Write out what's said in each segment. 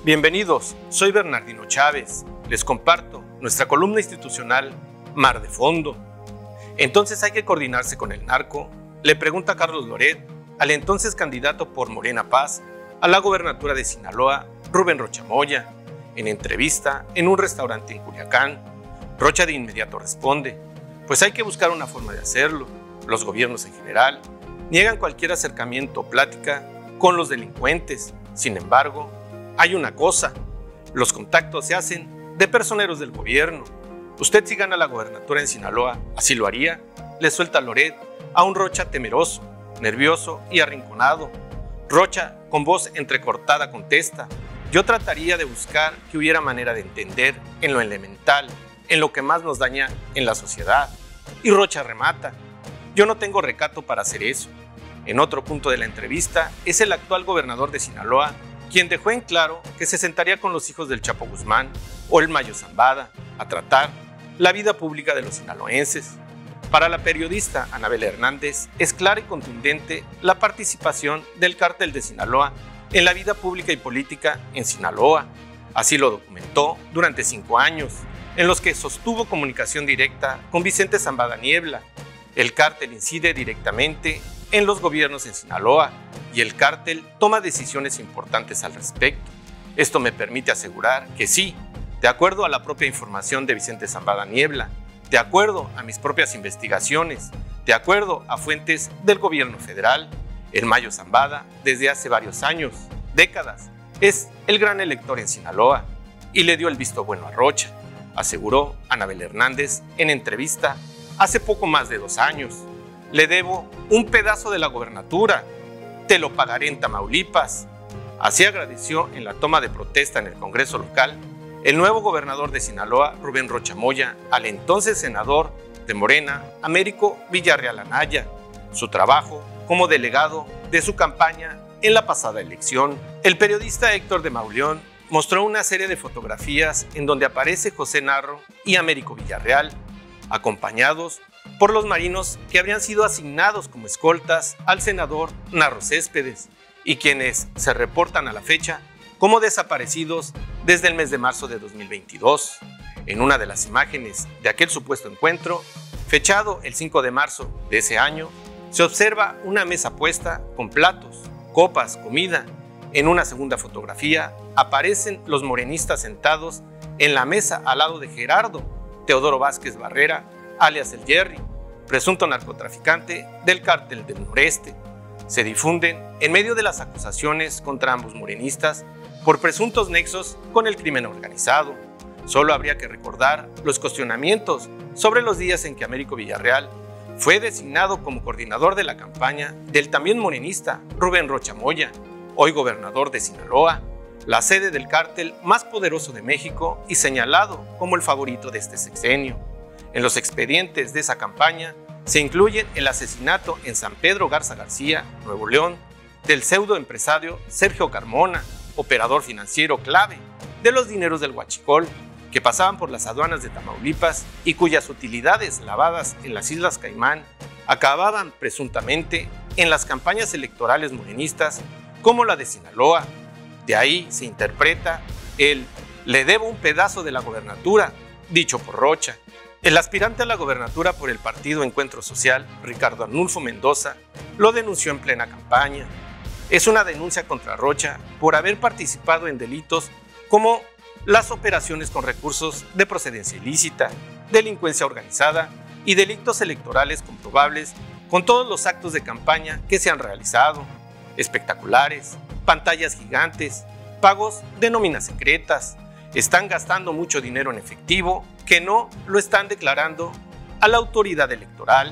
Bienvenidos, soy Bernardino Chávez. Les comparto nuestra columna institucional Mar de Fondo. ¿Entonces hay que coordinarse con el narco?, le pregunta Carlos Loret al entonces candidato por Morena Paz a la gobernatura de Sinaloa, Rubén Rocha Moya. En entrevista en un restaurante en Culiacán, Rocha de inmediato responde: pues hay que buscar una forma de hacerlo. Los gobiernos en general niegan cualquier acercamiento o plática con los delincuentes. Sin embargo, hay una cosa: los contactos se hacen de personeros del gobierno. Usted, si gana la gobernatura en Sinaloa, ¿así lo haría?, le suelta Loret a un Rocha temeroso, nervioso y arrinconado. Rocha, con voz entrecortada, contesta: yo trataría de buscar que hubiera manera de entender en lo elemental, en lo que más nos daña en la sociedad. Y Rocha remata: yo no tengo recato para hacer eso. En otro punto de la entrevista, es el actual gobernador de Sinaloa quien dejó en claro que se sentaría con los hijos del Chapo Guzmán o el Mayo Zambada a tratar la vida pública de los sinaloenses. Para la periodista Anabel Hernández, es clara y contundente la participación del Cártel de Sinaloa en la vida pública y política en Sinaloa. Así lo documentó durante 5 años, en los que sostuvo comunicación directa con Vicente Zambada Niebla. El cártel incide directamente en los gobiernos en Sinaloa y el cártel toma decisiones importantes al respecto. Esto me permite asegurar que sí, de acuerdo a la propia información de Vicente Zambada Niebla, de acuerdo a mis propias investigaciones, de acuerdo a fuentes del gobierno federal, el Mayo Zambada, desde hace varios años, décadas, es el gran elector en Sinaloa y le dio el visto bueno a Rocha, aseguró Anabel Hernández en entrevista hace poco más de 2 años. Le debo un pedazo de la gobernatura, te lo pagaré en Tamaulipas. Así agradeció en la toma de protesta en el Congreso local el nuevo gobernador de Sinaloa, Rubén Rocha Moya, al entonces senador de Morena, Américo Villarreal Anaya, su trabajo como delegado de su campaña en la pasada elección. El periodista Héctor de Mauleón mostró una serie de fotografías en donde aparece José Narro y Américo Villarreal, acompañados por los marinos que habrían sido asignados como escoltas al senador Narro Céspedes y quienes se reportan a la fecha como desaparecidos desde el mes de marzo de 2022. En una de las imágenes de aquel supuesto encuentro, fechado el 5 de marzo de ese año, se observa una mesa puesta con platos, copas, comida. En una segunda fotografía aparecen los morenistas sentados en la mesa al lado de Gerardo Teodoro Vázquez Barrera, alias el Jerry, presunto narcotraficante del Cártel del Noreste. Se difunden en medio de las acusaciones contra ambos morenistas por presuntos nexos con el crimen organizado. Solo habría que recordar los cuestionamientos sobre los días en que Américo Villarreal fue designado como coordinador de la campaña del también morenista Rubén Rocha Moya, hoy gobernador de Sinaloa, la sede del cártel más poderoso de México y señalado como el favorito de este sexenio. En los expedientes de esa campaña se incluyen el asesinato en San Pedro Garza García, Nuevo León, del pseudoempresario Sergio Carmona, operador financiero clave de los dineros del huachicol que pasaban por las aduanas de Tamaulipas y cuyas utilidades lavadas en las Islas Caimán acababan presuntamente en las campañas electorales morenistas como la de Sinaloa. De ahí se interpreta el "le debo un pedazo de la gobernatura", dicho por Rocha. El aspirante a la gobernatura por el partido Encuentro Social, Ricardo Arnulfo Mendoza, lo denunció en plena campaña. Es una denuncia contra Rocha por haber participado en delitos como las operaciones con recursos de procedencia ilícita, delincuencia organizada y delitos electorales comprobables con todos los actos de campaña que se han realizado: espectaculares, pantallas gigantes, pagos de nóminas secretas. Están gastando mucho dinero en efectivo que no lo están declarando a la autoridad electoral.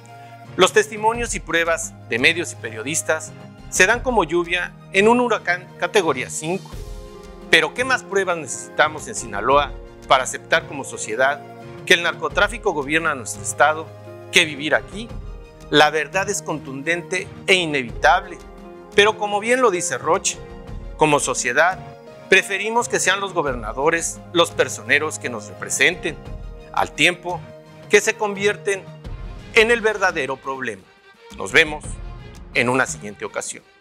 Los testimonios y pruebas de medios y periodistas se dan como lluvia en un huracán categoría 5. Pero ¿qué más pruebas necesitamos en Sinaloa para aceptar como sociedad que el narcotráfico gobierna nuestro estado, que vivir aquí? La verdad es contundente e inevitable. Pero como bien lo dice Rocha, como sociedad preferimos que sean los gobernadores los personeros que nos representen, al tiempo que se convierten en el verdadero problema. Nos vemos en una siguiente ocasión.